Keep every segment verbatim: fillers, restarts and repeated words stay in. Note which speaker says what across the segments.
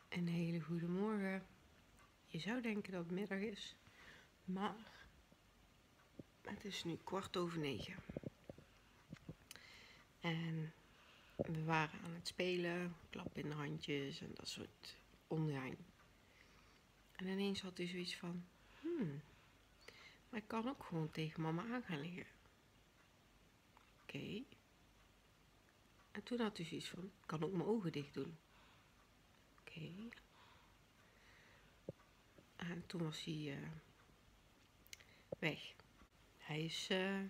Speaker 1: Een hele goede morgen. Je zou denken dat het middag is, maar het is nu kwart over negen. En we waren aan het spelen, klap in de handjes en dat soort ongein. En ineens had hij zoiets van, hmm, maar ik kan ook gewoon tegen mama aan gaan liggen. Oké. Okay. En toen had hij zoiets van, ik kan ook mijn ogen dicht doen. Oké. Okay. En toen was hij uh, weg. Hij is uh,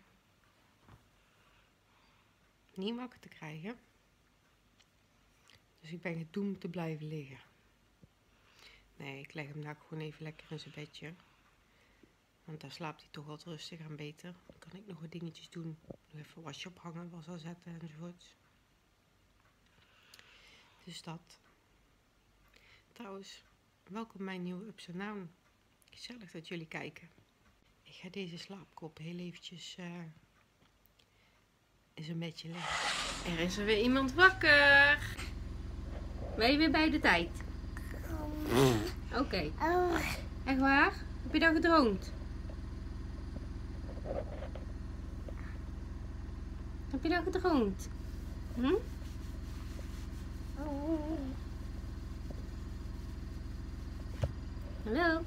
Speaker 1: niet wakker te krijgen. Dus ik ben gedoemd te blijven liggen. Nee, ik leg hem daar gewoon even lekker in zijn bedje. Want daar slaapt hij toch wat rustiger en beter. Dan kan ik nog wat dingetjes doen. Nog even wasje ophangen, was al zetten enzovoorts. Dus dat. Trouwens, welkom bij mijn nieuwe Ups en Down. Gezellig dat jullie kijken. Ik ga deze slaapkop heel eventjes uh, in zijn bedje leggen. Er is er weer iemand wakker. Ben je weer bij de tijd? Oké. Okay. Echt waar? Heb je dat gedroomd? Heb je dat gedroomd? Hm? Hallo?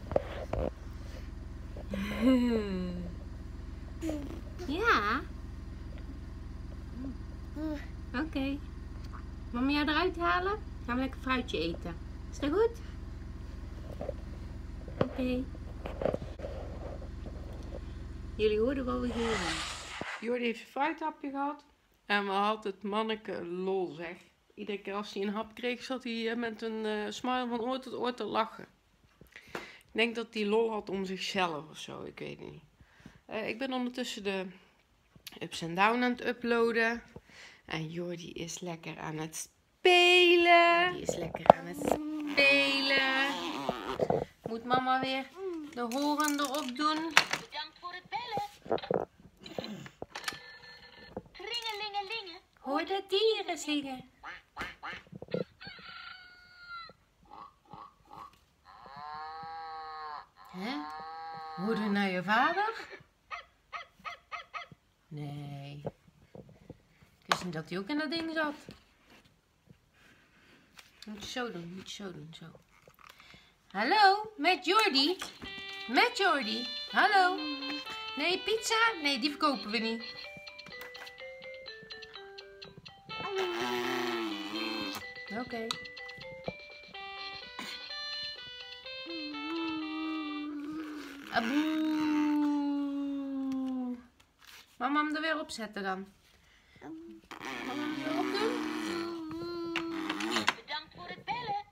Speaker 1: Ja? Oké. Okay. Mama jou eruit halen? Gaan we lekker fruitje eten. Is dat goed? Oké. Okay. Jullie hoorden wel weer hier. Jordi heeft zijn fruithapje gehad. En we hadden het manneke lol zeg. Iedere keer als hij een hap kreeg, zat hij met een uh, smile van oor tot oor te lachen. Ik denk dat hij lol had om zichzelf of zo, ik weet het niet. Uh, ik ben ondertussen de Ups en Down aan het uploaden. En Jordi is lekker aan het spelen. Die is lekker aan het spelen. Moet mama weer de horen erop doen.
Speaker 2: Bedankt voor het bellen. Ringelingelingen.
Speaker 1: Hoor de dieren zingen. Hè? Hoorde naar je vader? Nee. Ik wist niet dat hij ook in dat ding zat. Moet je zo doen, moet je zo doen, zo. Hallo, met Jordi? Met Jordi? Hallo? Nee, pizza? Nee, die verkopen we niet. Oké. Okay. Aboe. Mama hem er weer op zetten dan. Mama hem weer op doen.
Speaker 2: Bedankt voor het bellen.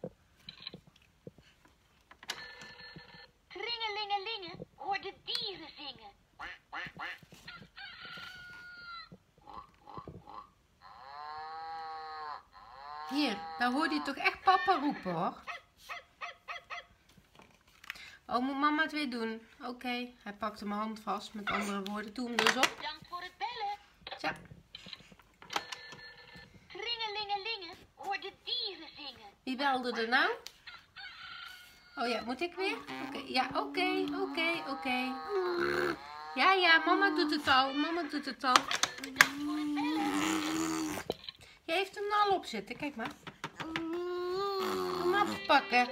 Speaker 2: Ringelingelingen, hoor de dieren zingen.
Speaker 1: Hier, daar hoorde je toch echt papa roepen hoor. Oh, moet mama het weer doen? Oké, okay. Hij pakte mijn hand vast. Met andere woorden, doe hem dus op.
Speaker 2: Bedankt voor het bellen.
Speaker 1: Zo.
Speaker 2: Ringelingelingen, hoor de dieren zingen.
Speaker 1: Wie belde er nou? Oh ja, moet ik weer? Oké, okay. Ja, oké, okay, oké, okay, oké. Okay. Ja, ja, mama doet het al. Mama doet het al.
Speaker 2: Bedankt voor het bellen.
Speaker 1: Je heeft hem al op zitten, kijk maar. Kom afpakken.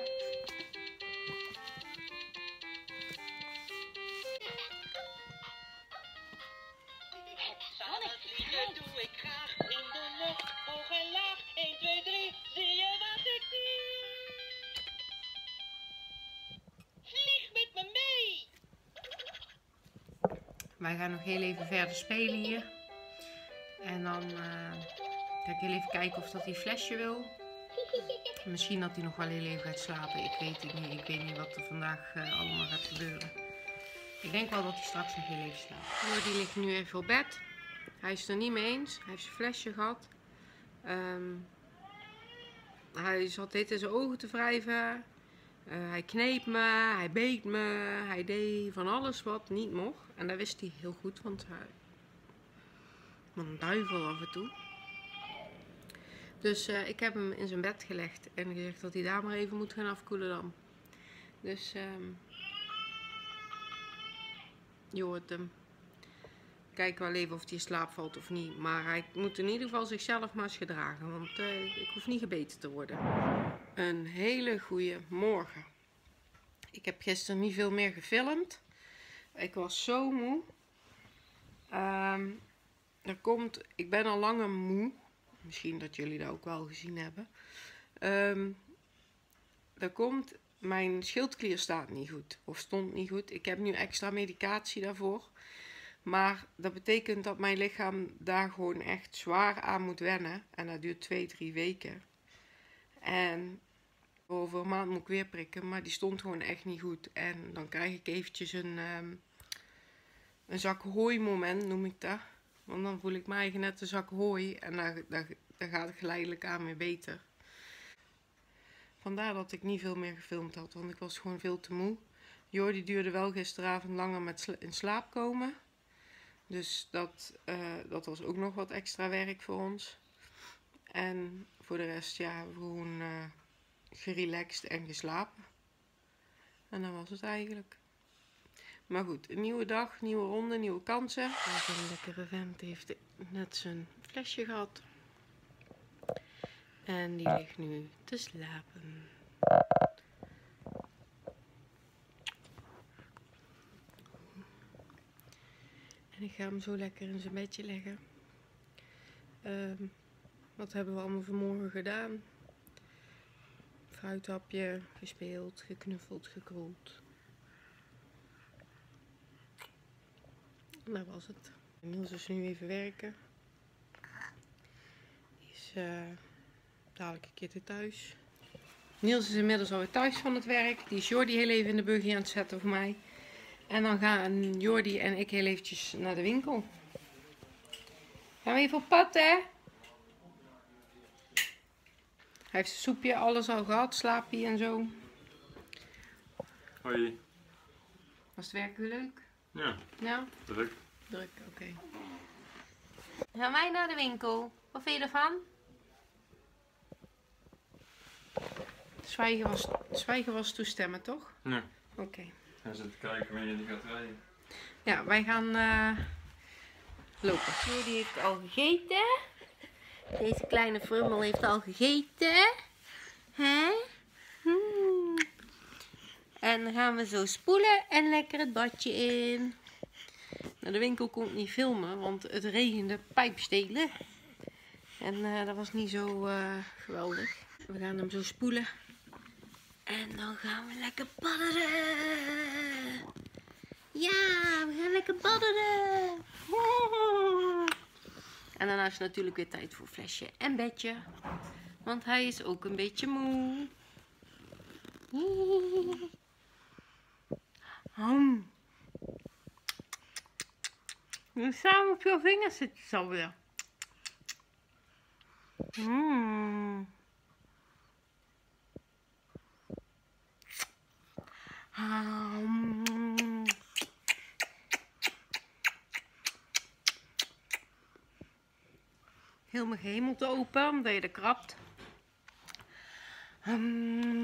Speaker 2: Doe ik graag in de lucht, hoog en laag. één, twee, drie, zie je wat ik zie? Vlieg met me mee!
Speaker 1: Wij gaan nog heel even verder spelen hier. En dan uh, ga ik heel even kijken of dat hij flesje wil. Misschien dat hij nog wel heel even gaat slapen. Ik weet het niet. Ik weet niet wat er vandaag uh, allemaal gaat gebeuren. Ik denk wel dat hij straks nog heel even slaapt. Jordi ligt nu even op bed. Hij is het er niet mee eens. Hij heeft zijn flesje gehad. Um, hij zat dit in zijn ogen te wrijven. Uh, hij kneep me. Hij beet me. Hij deed van alles wat niet mocht. En dat wist hij heel goed. Want hij... Maar een duivel af en toe. Dus uh, ik heb hem in zijn bed gelegd en gezegd dat hij daar maar even moet gaan afkoelen dan. Dus um, je hoort hem. Kijk wel even of hij in slaap valt of niet. Maar hij moet in ieder geval zichzelf maar eens gedragen. Want uh, ik hoef niet gebeten te worden. Een hele goede morgen. Ik heb gisteren niet veel meer gefilmd. Ik was zo moe. Um, er komt, ik ben al langer moe. Misschien dat jullie dat ook wel gezien hebben. Um, er komt, mijn schildklier staat niet goed. Of stond niet goed. Ik heb nu extra medicatie daarvoor. Maar dat betekent dat mijn lichaam daar gewoon echt zwaar aan moet wennen. En dat duurt twee, drie weken. En over een maand moet ik weer prikken. Maar die stond gewoon echt niet goed. En dan krijg ik eventjes een, um, een zak hooi moment, noem ik dat. Want dan voel ik me eigenlijk net een zak hooi. En dan, dan, dan gaat het geleidelijk aan weer beter. Vandaar dat ik niet veel meer gefilmd had. Want ik was gewoon veel te moe. Jordi duurde wel gisteravond langer met sla in slaap komen. Dus dat, uh, dat was ook nog wat extra werk voor ons. En voor de rest, ja, hebben we gewoon uh, gerelaxed en geslapen. En dat was het eigenlijk. Maar goed, een nieuwe dag, nieuwe ronde, nieuwe kansen. Een lekkere vent heeft net zijn flesje gehad. En die ligt nu te slapen. En ik ga hem zo lekker in zijn bedje leggen. Um, wat hebben we allemaal vanmorgen gedaan? Fruithapje, gespeeld, geknuffeld, gekrold. En dat was het. En Niels is nu even werken. Die is uh, dadelijk een keer thuis. Niels is inmiddels alweer thuis van het werk. Die is Jordi heel even in de buggy aan het zetten voor mij. En dan gaan Jordi en ik heel eventjes naar de winkel. Gaan we even op pad, hè? Hij heeft zijn soepje, alles al gehad, slaapje en zo.
Speaker 3: Hoi.
Speaker 1: Was het werk weer leuk?
Speaker 3: Ja.
Speaker 1: Ja?
Speaker 3: Druk.
Speaker 1: Druk, oké. Okay. Gaan wij naar de winkel. Wat vind je ervan? Zwijgen was, zwijgen was toestemmen, toch?
Speaker 3: Ja.
Speaker 1: Oké. Okay.
Speaker 3: Hij zit te kijken wanneer die gaat rijden.
Speaker 1: Ja, wij gaan uh, lopen. Jordi heeft al gegeten. Deze kleine frummel heeft al gegeten. Hè? Hmm. En dan gaan we zo spoelen en lekker het badje in. Nou, de winkel kon ik niet filmen, want het regende pijpstelen. En uh, dat was niet zo uh, geweldig. We gaan hem zo spoelen. En dan gaan we lekker badderen. Ja, we gaan lekker badderen. En daarna is het natuurlijk weer tijd voor flesje en bedje. Want hij is ook een beetje moe. Hum. Nu samen op je vingers zitten zo weer. Mm. Um. Heel mijn gehemelte open, omdat je er krabt. Um.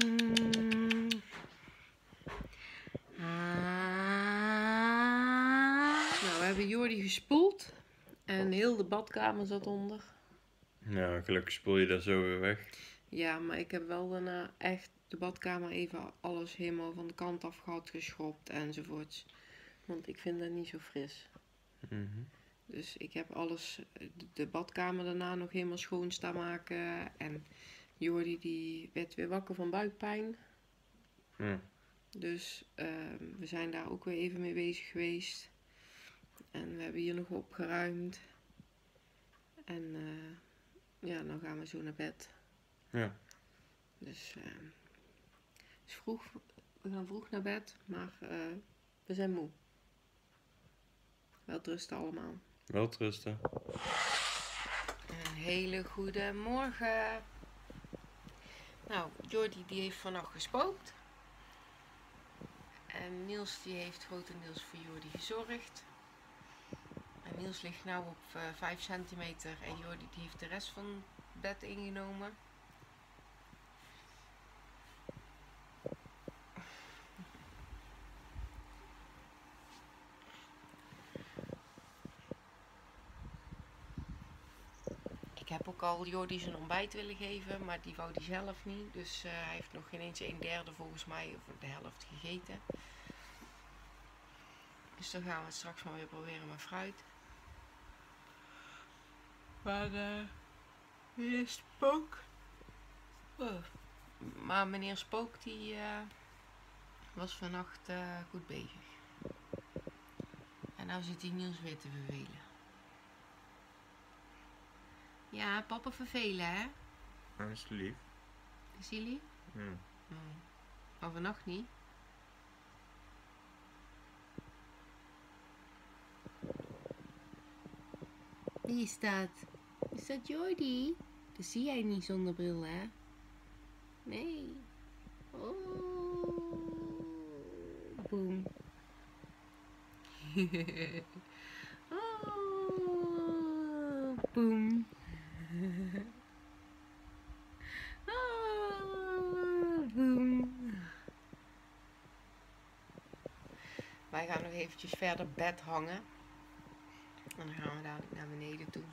Speaker 1: Ah. Nou, we hebben Jordi gespoeld. En heel de badkamer zat onder.
Speaker 3: Nou, gelukkig spoel je dat zo weer weg.
Speaker 1: Ja, maar ik heb wel daarna echt de badkamer even alles helemaal van de kant af gehad, geschropt enzovoorts. Want ik vind dat niet zo fris.
Speaker 3: Mm-hmm.
Speaker 1: Dus ik heb alles, de badkamer daarna nog helemaal schoon staan maken. En Jordi die werd weer wakker van buikpijn.
Speaker 3: Ja.
Speaker 1: Dus uh, we zijn daar ook weer even mee bezig geweest. En we hebben hier nog opgeruimd. En uh, ja, dan gaan we zo naar bed.
Speaker 3: Ja.
Speaker 1: Dus uh, het is vroeg, we gaan vroeg naar bed, maar uh, we zijn moe. Welterusten allemaal.
Speaker 3: Welterusten.
Speaker 1: Een hele goede morgen. Nou, Jordi die heeft vannacht gespookt. En Niels die heeft grotendeels voor Jordi gezorgd. En Niels ligt nu op uh, vijf centimeter en Jordi die heeft de rest van bed ingenomen. Ik heb ook al Jordi zijn ontbijt willen geven, maar die wou die zelf niet. Dus uh, hij heeft nog geen eens een derde volgens mij, of de helft gegeten. Dus dan gaan we het straks maar weer proberen met fruit. Maar uh, meneer Spook. Oh. Maar meneer Spook die uh, was vannacht uh, goed bezig. En nou zit hij Niels weer te vervelen. Ja, papa vervelen, hè?
Speaker 3: Dat is lief.
Speaker 1: Is hij lief?
Speaker 3: Ja.
Speaker 1: Oh. Maar vannacht niet. Wie is dat? Is dat Jordi? Dat zie jij niet zonder bril, hè? Nee. Oh. Boom. Oh. Boom. Oh. Boom. Wij gaan nog eventjes verder bed hangen. En dan gaan we dadelijk naar beneden toe.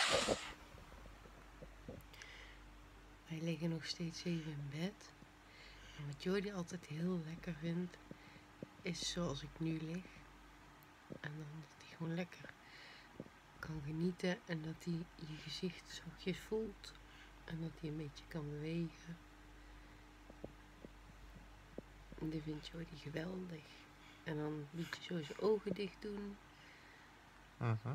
Speaker 1: Wij liggen nog steeds even in bed. En wat Jordi altijd heel lekker vindt, is zoals ik nu lig. En dan dat hij gewoon lekker kan genieten. En dat hij je gezicht zachtjes voelt. En dat hij een beetje kan bewegen. En dat vindt Jordi geweldig. En dan moet je zo zijn ogen dicht doen.
Speaker 3: Uh-huh.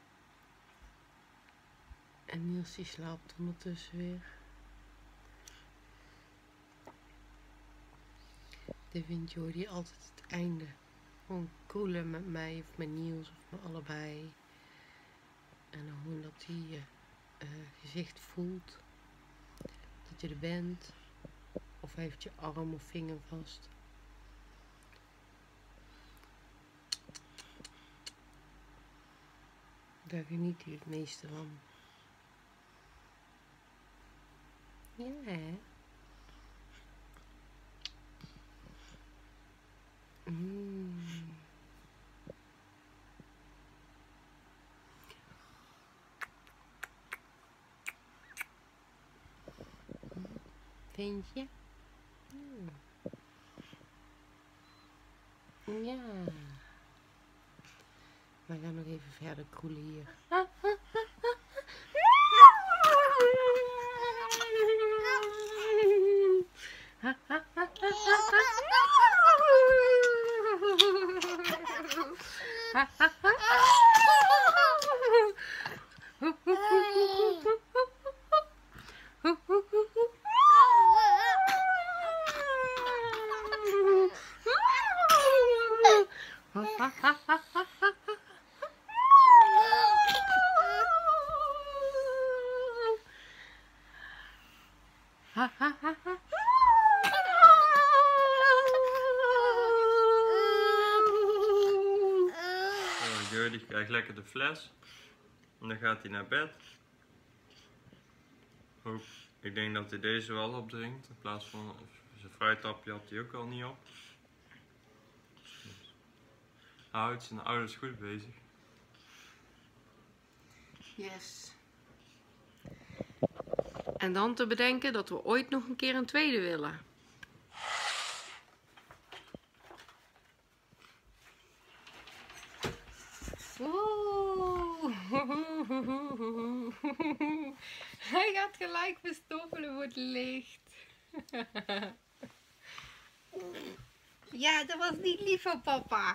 Speaker 1: En Niels die slaapt ondertussen weer. Dat vindt Jordi altijd het einde. Gewoon kroelen met mij of met Niels of met allebei. En dan gewoon dat hij je uh, gezicht voelt. Dat je er bent. Of hij heeft je arm of vinger vast. Daar geniet hij het meeste van. Ja, hè? Mm. Vind je? Mm. Ja. We gaan nog even verder kroelen hier.
Speaker 3: Jordi krijgt lekker de fles. En dan gaat hij naar bed. Hoop, ik denk dat hij deze wel opdrinkt. In plaats van zijn fruittapje had hij ook al niet op. Dus hij houdt zijn ouders goed bezig.
Speaker 1: Yes. En dan te bedenken dat we ooit nog een keer een tweede willen. Oeh. Hij gaat gelijk verstoffelen voor het licht. Ja, dat was niet lief van papa.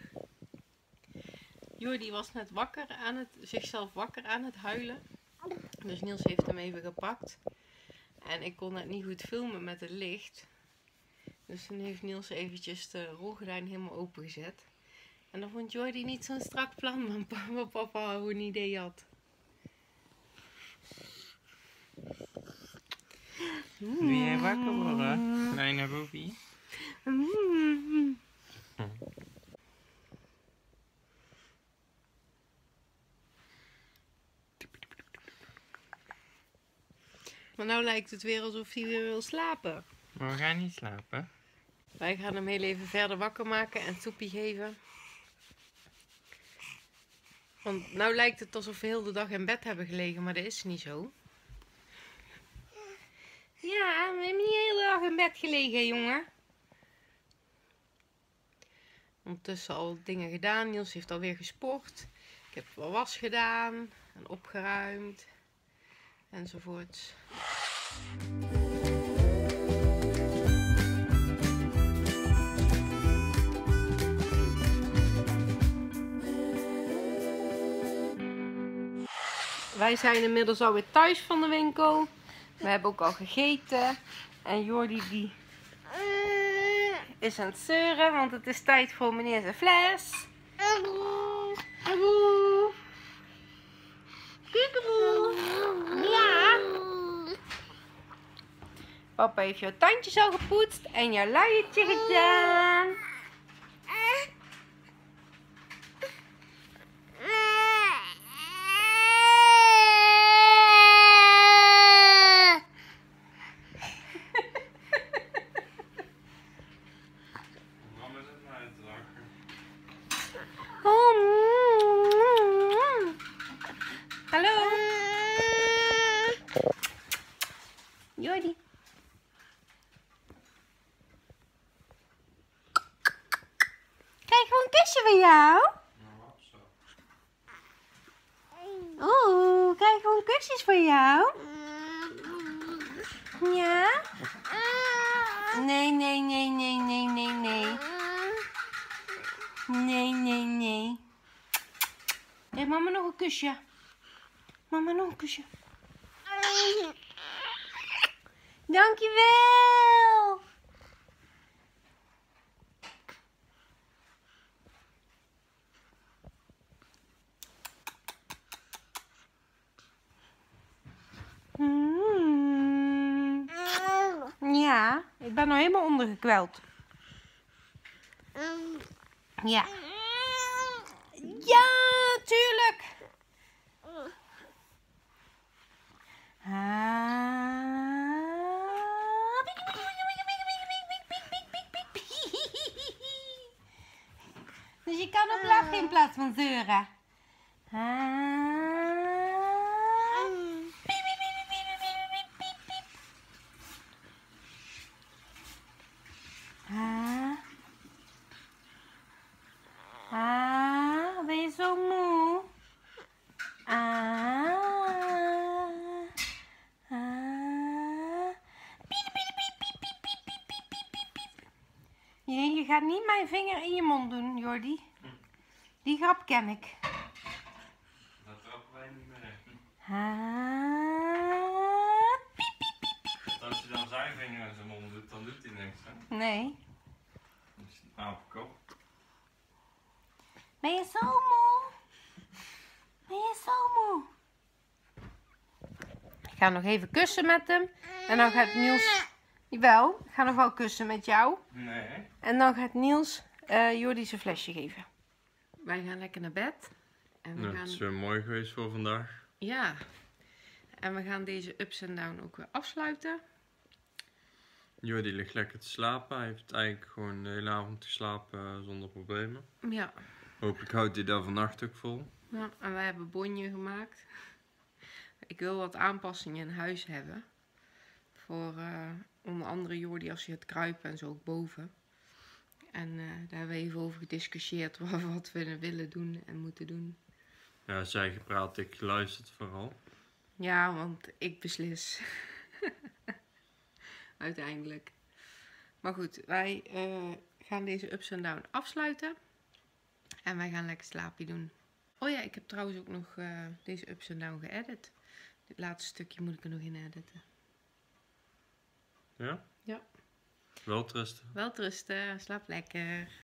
Speaker 1: Jordi was net wakker aan het, zichzelf wakker aan het huilen. Dus Niels heeft hem even gepakt. En ik kon het niet goed filmen met het licht. Dus toen heeft Niels eventjes de rolgordijn helemaal opengezet. En dan vond Jordi niet zo'n strak plan, maar papa hoe een idee had.
Speaker 4: Wil jij wakker worden, kleine Robbie?
Speaker 1: Mm. Maar nou lijkt het weer alsof hij weer wil slapen.
Speaker 4: Maar we gaan niet slapen.
Speaker 1: Wij gaan hem heel even verder wakker maken en soepie geven. Want nou lijkt het alsof we heel de dag in bed hebben gelegen, maar dat is niet zo. Ja, we hebben niet de hele dag in bed gelegen, jongen. Ondertussen al dingen gedaan. Niels heeft alweer gesport. Ik heb wel was gedaan en opgeruimd enzovoorts. Wij zijn inmiddels alweer thuis van de winkel. We hebben ook al gegeten. En Jordi die is aan het zeuren, want het is tijd voor meneer zijn fles. Aboe. Kiekeboe. Ja. Papa heeft jouw tandjes al gepoetst en jouw luiertje gedaan. Hallo. Jordi. Krijg gewoon een kusje van jou? Oeh, krijg gewoon kusjes van jou? Ja? Nee, nee, nee, nee, nee, nee, nee. Nee, nee, nee. Geef mama nog een kusje. Mama nog een kusje. Dankjewel. Mm. Ja, ik ben nog helemaal ondergekweld. Ja. Ja, tuurlijk. Dus je kan ook lachen in plaats van zeuren. Ah, ben je zo moe? Ah. Ah. Piep, piep, piep, piep, piep, piep, piep, piep, piep, piep. Nee, je gaat niet mijn vinger in je mond doen, Jordi. Die grap ken ik.
Speaker 3: Dat trappen wij niet meer.
Speaker 1: Ah. Piep, piep, piep, piep, piep.
Speaker 3: Als je dan zijn vinger in zijn mond doet, dan doet hij niks, hè?
Speaker 1: Nee.
Speaker 3: Dat is een apenkop.
Speaker 1: Ben je zo moe? Ben je zo moe? Ik ga nog even kussen met hem. En dan gaat Niels... Jawel, ik ga nog wel kussen met jou.
Speaker 3: Nee.
Speaker 1: En dan gaat Niels uh, Jordi zijn flesje geven. Wij gaan lekker naar bed. En we
Speaker 3: Nou,
Speaker 1: gaan...
Speaker 3: het is weer mooi geweest voor vandaag.
Speaker 1: Ja. En we gaan deze ups en down ook weer afsluiten.
Speaker 3: Jordi ligt lekker te slapen. Hij heeft eigenlijk gewoon de hele avond geslapen uh, zonder problemen.
Speaker 1: Ja.
Speaker 3: Hopelijk houdt hij daar vannacht ook vol.
Speaker 1: Ja, en wij hebben bonje gemaakt. Ik wil wat aanpassingen in huis hebben. Voor uh, onder andere Jordi als hij het kruipen en zo ook boven. En uh, daar hebben we even over gediscussieerd wat we willen doen en moeten doen.
Speaker 3: Ja, zij gepraat, ik geluisterd vooral.
Speaker 1: Ja, want ik beslis. Uiteindelijk. Maar goed, wij uh, gaan deze ups en down afsluiten. En wij gaan lekker slaapje doen. Oh ja, ik heb trouwens ook nog uh, deze ups en down geëdit. Dit laatste stukje moet ik er nog in editen.
Speaker 3: Ja?
Speaker 1: Ja.
Speaker 3: Welterusten.
Speaker 1: Welterusten, slaap lekker.